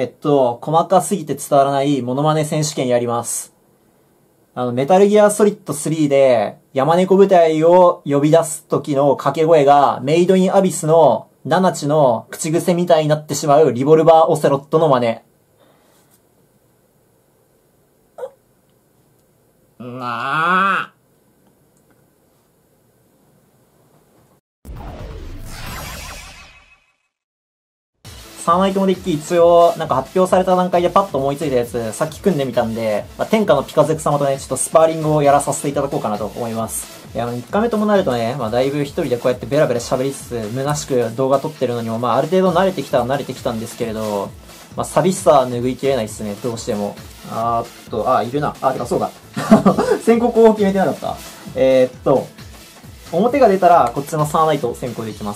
細かすぎて伝わらないモノマネ選手権やります。メタルギアソリッド3で山猫部隊を呼び出す時の掛け声がメイドインアビスのナナチの口癖みたいになってしまうリボルバーオセロットの真似。なあ。3アイテムデッキ一応なんか発表された段階でパッと思いついたやつさっき組んでみたんで、天下のピカゼク様とねちょっとスパーリングをやらさせていただこうかなと思います。いや1回目ともなるとね、だいぶ一人でこうやってベラベラ喋りつつ虚しく動画撮ってるのにもある程度慣れてきたは慣れてきたんですけれど、寂しさは拭いきれないっすね、どうしても。いるな。てかそうだ。先行後攻決めてなかった。表が出たらこっちのサーナイト先行でいきます。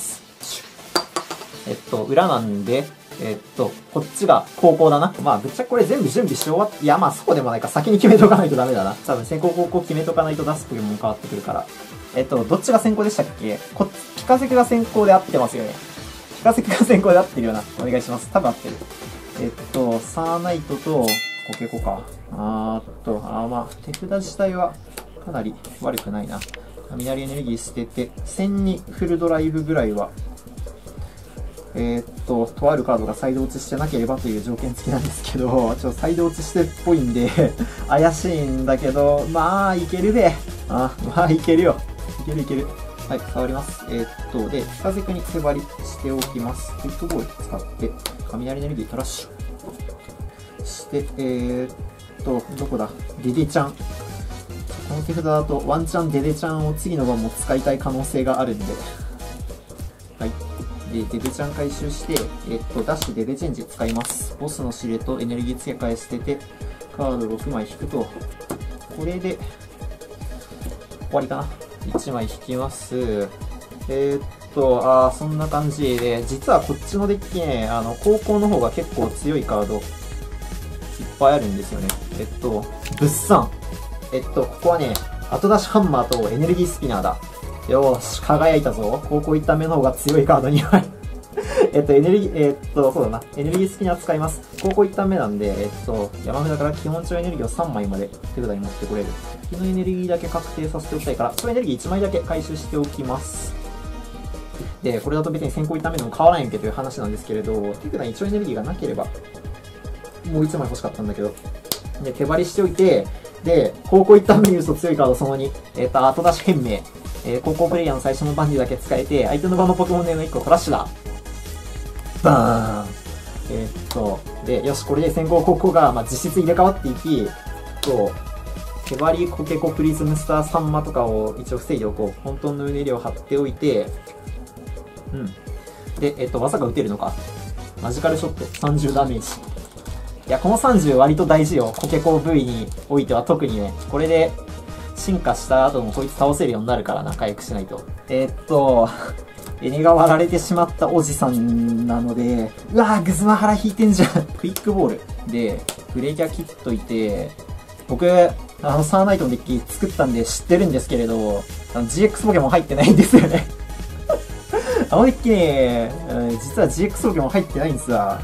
裏なんで、こっちが後攻だな。ぶっちゃけこれ全部準備し終わって、いやそうでもないか。先に決めとかないとダメだな。多分先行後攻決めとかないと出すポケモン変わってくるから。どっちが先行でしたっけ？ピカセクが先行で合ってますよね。ピカセクが先行で合ってるよな。お願いします。多分合ってる。サーナイトと、コケコか。手札自体はかなり悪くないな。雷エネルギー捨てて、1000にフルドライブぐらいは、とあるカードがサイド落ちしてなければという条件付きなんですけど、ちょっとサイド落ちしてっぽいんで、怪しいんだけど、いけるべ。いけるよ。いける。はい、触ります。で、ピカゼクに手張りしておきます。フットボール使って、雷エネルギートラッシュ。して、どこだ？デデちゃん。この手札だとワンチャンデデちゃんを次の番も使いたい可能性があるんで。はい。で、デデちゃん回収して、ダッシュデデチェンジ使います。ボスの指令とエネルギー付け替え捨てて、カード6枚引くと、これで、終わりかな。1枚引きます。そんな感じで、実はこっちのデッキね、高校の方が結構強いカード、いっぱいあるんですよね。物産。ここはね、後出しハンマーとエネルギースピナーだ。よーし、輝いたぞ。高校行った目の方が強いカード2枚。エネルギー、そうだな。エネルギースピナー使います。高校行った目なんで、山札から基本値エネルギーを3枚まで手札に持ってこれる。敵のエネルギーだけ確定させておきたいから、そのエネルギー1枚だけ回収しておきます。で、これだと別に先行行った目でも変わらんやんけという話なんですけれど、手札に1エネルギーがなければ、もう1枚欲しかったんだけど。で、手張りしておいて、で、高校行った目に嘘強いカードその2。後出し変名。高校プレイヤーの最初のバンジーだけ使えて、相手の場のポケモンネーム1個トラッシュだ。バーン。で、よし、これで先行高校が、実質入れ替わっていき、手張り、コケコ、プリズムスター、サンマとかを一応防いでおこう。本当のうねりを張っておいて、で、技が打てるのか。マジカルショット、30ダメージ。いや、この30割と大事よ。コケコ V においては特にね、これで、進化した後もこいつ倒せるようになるからな、回復しないと。エネが割られてしまったおじさんなので、うわぁ、グズマ腹引いてんじゃん。クイックボール。で、ブレーキャー切っといて、僕、サーナイトのデッキ作ったんで知ってるんですけれど、GX ポケモン入ってないんですよね。あのデッキね、実は GX ポケモン入ってないんですわ。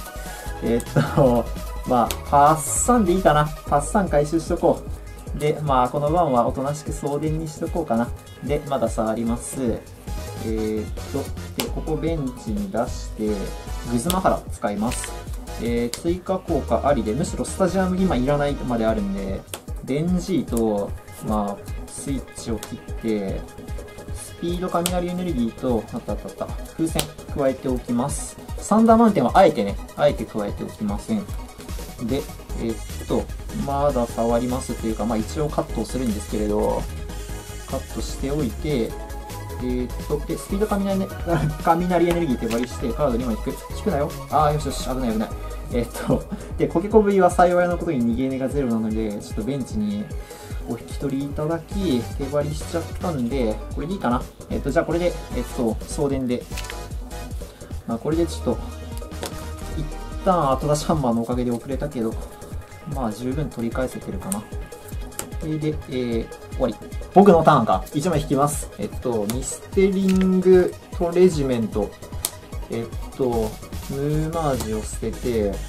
パッサンでいいかな。パッサン回収しとこう。で、この番はおとなしく送電にしとこうかな。で、まだ触ります。で、ここベンチに出して、グズマハラ使います。追加効果ありで、むしろスタジアム今いらないまであるんで、デンジーと、スイッチを切って、スピード雷エネルギーと、風船加えておきます。サンダーマウンテンはあえて加えておきません。で、まだ触りますというか、一応カットをするんですけれど、カットしておいて、で、スピード雷エネルギー手張りして、カード2枚引く。引くなよ。よしよし、危ない危ない。で、コケコ V は幸いなことに逃げ値が0なので、ちょっとベンチにお引き取りいただき、手張りしちゃったんで、これでいいかな。じゃあこれで、送電で、これでちょっと、一旦後出しハンマーのおかげで遅れたけど、十分取り返せてるかな。で、終わり。僕のターンか。1枚引きます。ミステリングトレジメント。ムーマージを捨てて、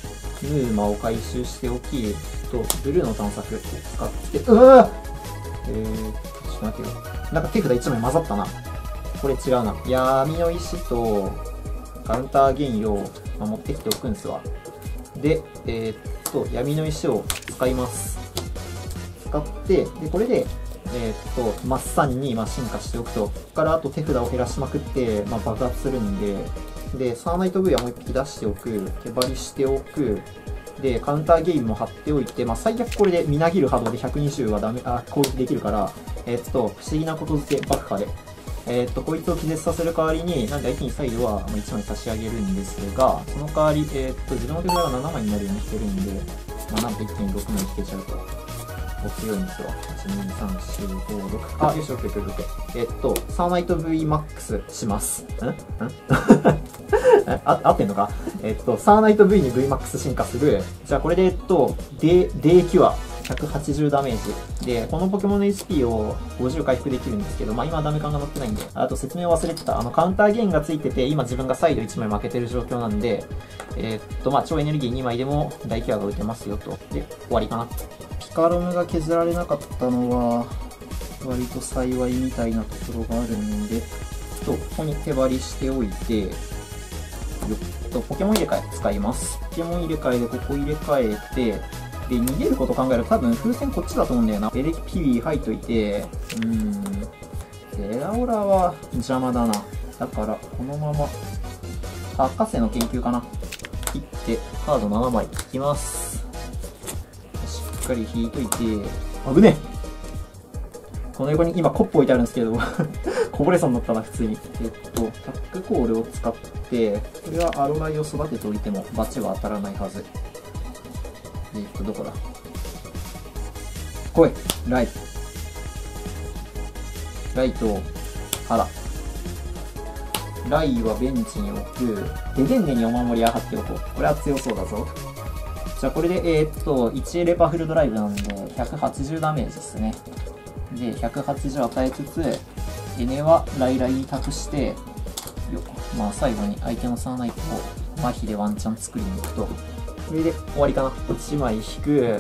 ヌーマを回収しておき、ブルーの探索を使って、ちょっと待ってよ。なんか手札1枚混ざったな。これ違うな。闇の石と、カウンターゲインを持ってきておくんすわ。で、闇の石を使います。使って、で、これで、マッサンに進化しておくと。ここからあと手札を減らしまくって、爆発するんで、で、サーナイト V はもう1匹出しておく。手張りしておく。で、カウンターゲインも貼っておいて、最悪これでみなぎる波動で120は攻撃できるから、不思議なこと付け爆破で。こいつを気絶させる代わりに、なんで相手にサイドは1枚差し上げるんですが、その代わり、自分の手札が7枚になるようにしてるんで、なんと一気に6枚引けちゃうと。強いんですよ。1、2、3、4、5、6。あ、よし、オッケーオッケーオッケー。サーナイト VMAX します。合ってんのかサーナイト V に VMAX 進化する。じゃあこれでデーキュア。180ダメージ。で、このポケモンの HP を50回復できるんですけど、今はダメ感が乗ってないんで、あと説明を忘れてた。カウンターゲインがついてて、今自分がサイド1枚負けてる状況なんで、超エネルギー2枚でも大キュアが打てますよと。で、終わりかな。ピカロムが削られなかったのは、割と幸いみたいなところがあるんで、ここに手張りしておいて、ポケモン入れ替え使います。ポケモン入れ替えでここ入れ替えて、で、逃げることを考えると多分風船こっちだと思うんだよな。エレキピビー入っといて、ゼラオラは邪魔だな。だから、このまま、博士の研究かな。切って、カード7枚引きます。しっかり引いといて、危ねえこの横に今コップ置いてあるんですけど、こぼれそうになったな、普通に。タックコールを使って、これはアロライを育てておいてもバチは当たらないはず。どこだ来いライト、腹。ライはベンチに置く。デゲンネにお守りは貼っておこう。これは強そうだぞ。じゃあこれで、1エレパフルドライブなんで、180ダメージですね。で、180与えつつ、エネはライに託して、最後に相手のサーナイトを麻痺でワンチャン作りに行くと。これで終わりかな。1枚引く。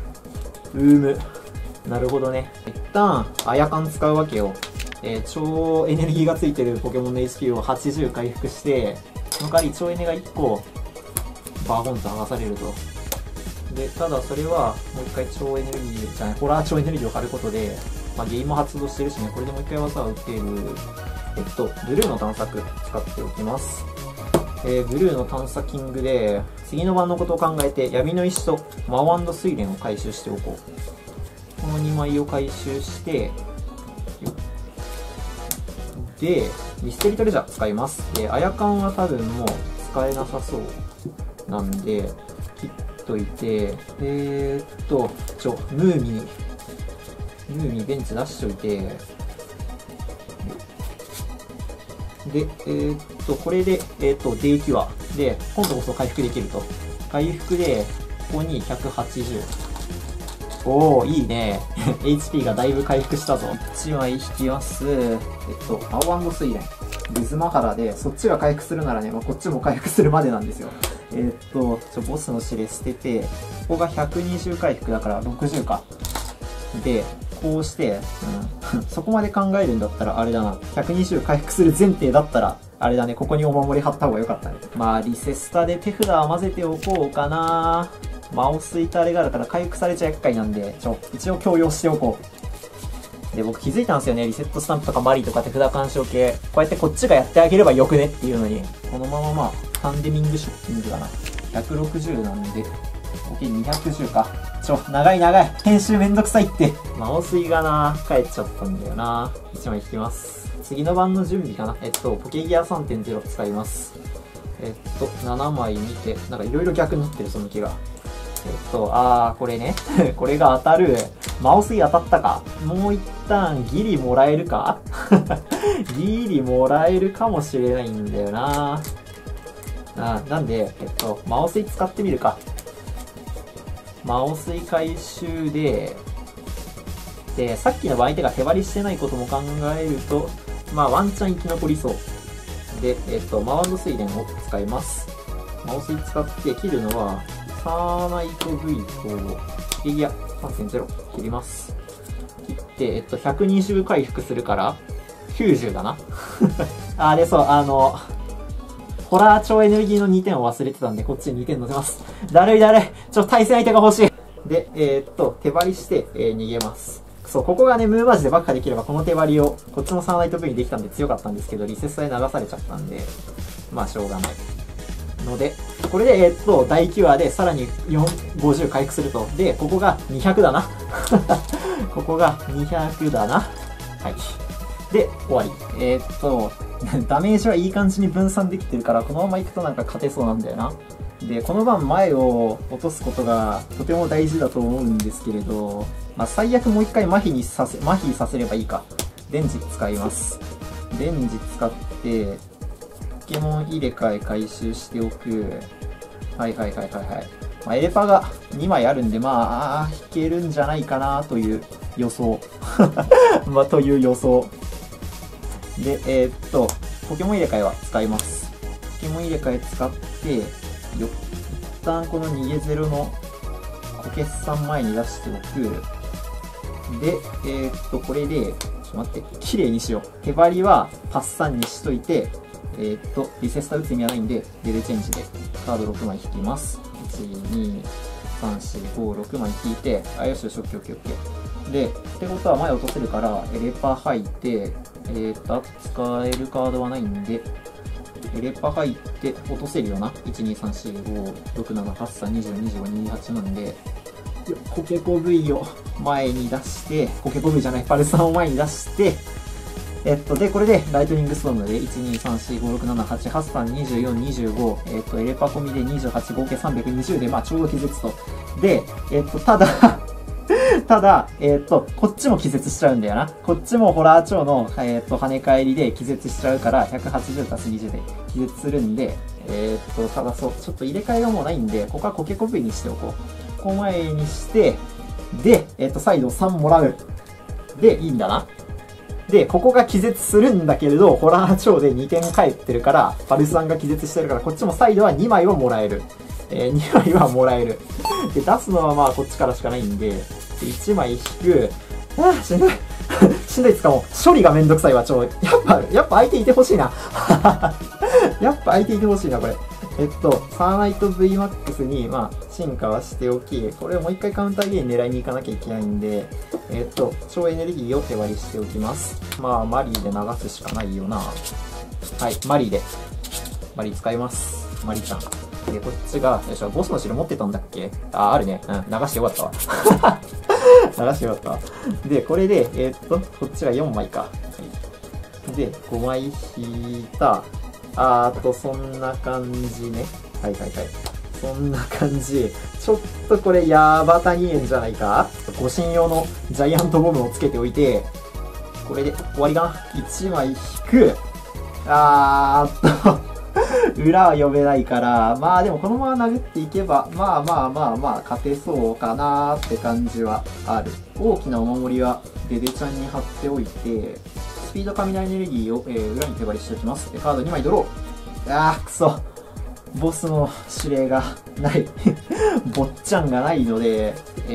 なるほどね。一旦、アヤカン使うわけよ。超エネルギーがついてるポケモンの HP を80回復して、その代わり超エネが1個、バーゴンと剥がされると。で、ただそれは、もう一回超エネルギーじゃない、ホラー超エネルギーを貼ることで、ゲインも発動してるしね、これでもう一回技を打てる。ブルーの探索使っておきます。ブルーの探査キングで、次の番のことを考えて、闇の石と魔王&睡蓮を回収しておこう。この2枚を回収して、で、ミステリトレジャー使います。で、アヤカンは多分もう使えなさそうなんで、切っといて、ムーミーベンチ出しといて、で、これで、デーキュア。で、今度こそ回復できると。回復で、ここに180。おー、いいね。HP がだいぶ回復したぞ。1枚引きます。青睡蓮。リズマハラで、そっちが回復するならね、こっちも回復するまでなんですよ。ボスの指令捨てて、ここが120回復だから60か。で、こうして、そこまで考えるんだったらあれだな。120回復する前提だったら、あれだね、ここにお守り貼った方が良かったね。リセスタで手札は混ぜておこうかな。魔王スイターレがあるから回復されちゃ厄介なんで、一応共用しておこう。で、僕気づいたんですよね。リセットスタンプとかマリーとか手札干渉系。こうやってこっちがやってあげればよくねっていうのに、このままタンデミングショッキングだな。160なんで、210か。長い。編集めんどくさいって。魔王水がな、帰っちゃったんだよな。1枚引きます。次の番の準備かな。ポケギア 3.0 使います。7枚見て、なんかいろいろ逆になってる、その気が。これね。これが当たる。魔王水当たったか。もう一旦ギリもらえるかギリもらえるかもしれないんだよな。なんで、魔王水使ってみるか。魔王水回収で、さっきの相手が手張りしてないことも考えると、ワンチャン生き残りそう。で、魔王睡蓮を使います。魔王水使って切るのは、 サーナイト V と、エギア 3.0 切ります。切って、120回復するから、90だな。あ、で、そう、ホラー超エネルギーの2点を忘れてたんで、こっちに2点乗せます。だるい。対戦相手が欲しい。で、手張りして、逃げます。そう、ここがね、ムーバージで爆破できれば、この手張りを、こっちのサーナイト V にできたんで強かったんですけど、リセストで流されちゃったんで、まあ、しょうがない。ので、これで、第9話でさらに50回復すると。で、ここが200だな。ここが200だな。はい。で、終わり。ダメージはいい感じに分散できてるから、このまま行くとなんか勝てそうなんだよな。で、この番前を落とすことがとても大事だと思うんですけれど、まあ、最悪もう一回麻痺させればいいか。レンジ使います。レンジ使って、ポケモン入れ替え回収しておく。はい。まあ、エレパが2枚あるんで、まあ、引けるんじゃないかなという予想。まあ、という予想。で、ポケモン入れ替えは使います。ポケモン入れ替え使って、一旦この逃げゼロの小決算前に出しておく。で、これで、ちょっと待って、綺麗にしよう。手張りはパッサンにしといて、リセスタ打つ意味はないんで、デルチェンジでカード6枚引きます。1、2、3、4、5、6枚引いて、あ、よし、オッケー。で、ってことは前落とせるから、エレパ入って、あと使えるカードはないんで、エレパ入って落とせるよな。1、2、3、4、5、6、7、8、3、20、25、28なんで、コケコ V を前に出して、コケコ V じゃない、パルサンを前に出して、で、これで、ライトニングストームで、1、2、3、4、5、6、7、8、8、3、24、25、エレパ込みで28、合計320で、まあ、ちょうど気絶と。で、ただ、こっちも気絶しちゃうんだよな。こっちもホラー超の、跳ね返りで気絶しちゃうから、180足す20で気絶するんで、ただそう、ちょっと入れ替えがもうないんで、ここはコケコ V にしておこう。ここ前にして、で、再度3もらう。で、いいんだな。で、ここが気絶するんだけれど、ホラー超で2点返ってるから、パルサンが気絶してるから、こっちもサイドは2枚をもらえる。2枚はもらえる。で、出すのはまあこっちからしかないんで、1枚引く。しんどい。しんどいっつかもう、処理がめんどくさいわ、やっぱ相手いてほしいな。やっぱ相手いてほしいな、これ。サーナイト VMAX に、まあ、進化はしておき、これをもう一回カウンターゲーム狙いに行かなきゃいけないんで、超エネルギーを手割りしておきます。まあ、マリーで流すしかないよな。はい、マリー使います。マリーちゃん。で、こっちが、よいしょ、ボスの汁持ってたんだっけ？あ、あるね。うん、流してよかったわ。流してよかったわ。で、これで、こっちが4枚か。はい、で、5枚引いた。そんな感じね。はい。そんな感じ。ちょっとこれ、ヤバタニエンじゃないか？護身用のジャイアントボムをつけておいて、これで終わりかな。1枚引く。裏は読めないから、まあでもこのまま殴っていけば、まあ、勝てそうかなーって感じはある。大きなお守りはデデちゃんに貼っておいて、スピード雷エネルギーを、裏に手張りしておきます。で、カード2枚ドロー。くそ。ボスの指令がない。坊ちゃんがないので、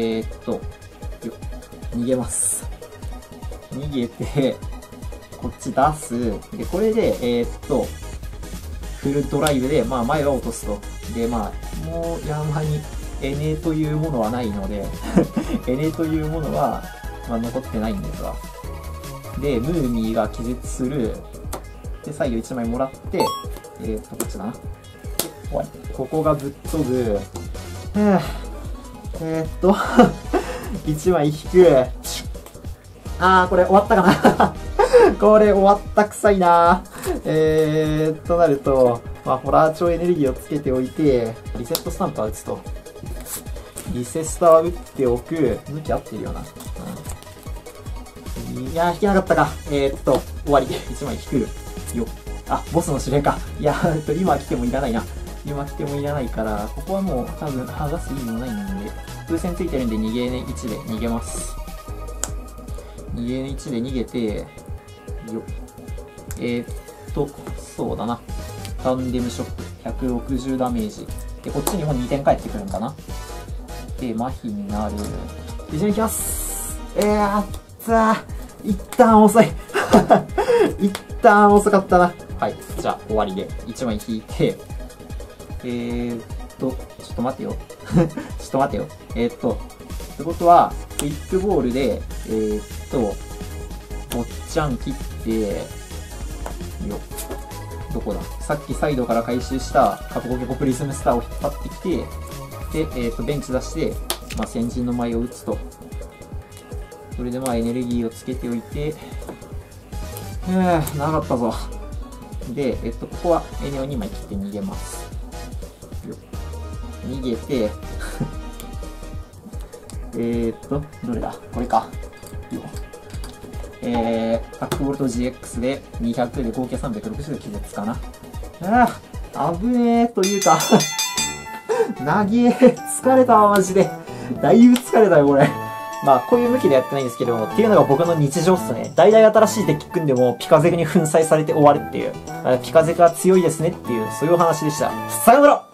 逃げます。逃げて、こっち出す。で、これで、フルドライブで、まあ前は落とすと。で、まあ、もう山にエネというものはないので、エネというものは、まあ残ってないんですが。で、ムーミーが気絶する。で、最後1枚もらって、こっちだな。で、終わり。ここがぶっ飛ぶ。1枚引く。これ終わったかなこれ終わったくさいなとなると、まあ、ホラー超エネルギーをつけておいて、リセットスタンプは打つと。リセスタは打っておく。向き合ってるよな。いやー、引けなかったか。終わり。1枚引くよ。ボスの指令か。いや今来てもいらないな。今来てもいらないから、ここはもう多分剥がす意味もないんで、風船ついてるんで逃げ1で逃げます。逃げ1で逃げて、そうだな。タンデムショック。160ダメージ。 で、こっちにも2点返ってくるんかな。で、麻痺になる。一緒に行きます。一旦遅い。一旦遅かったな。はい。じゃあ、終わりで。1枚引いて、ちょっと待てよ。ちょっと待てよ。ってことは、クイックボールで、坊っちゃん切って、よ。どこださっきサイドから回収したカポコケポプリズムスターを引っ張ってきて、で、ベンチ出して、まあ、先人の舞を打つと。それでまあエネルギーをつけておいて、長かったぞ。で、ここはエネを2枚切って逃げます。逃げて、どれだこれか。タックボルト GX で200で合計360で気絶かな。危ねえというか、なげえ、疲れたわ、マジで。だいぶ疲れたよ、これ。まあ、こういう向きでやってないんですけども、っていうのが僕の日常っすね。大々新しいデッキ組んでも、ピカゼクに粉砕されて終わるっていう。ピカゼクは強いですねっていう、そういうお話でした。さよなら。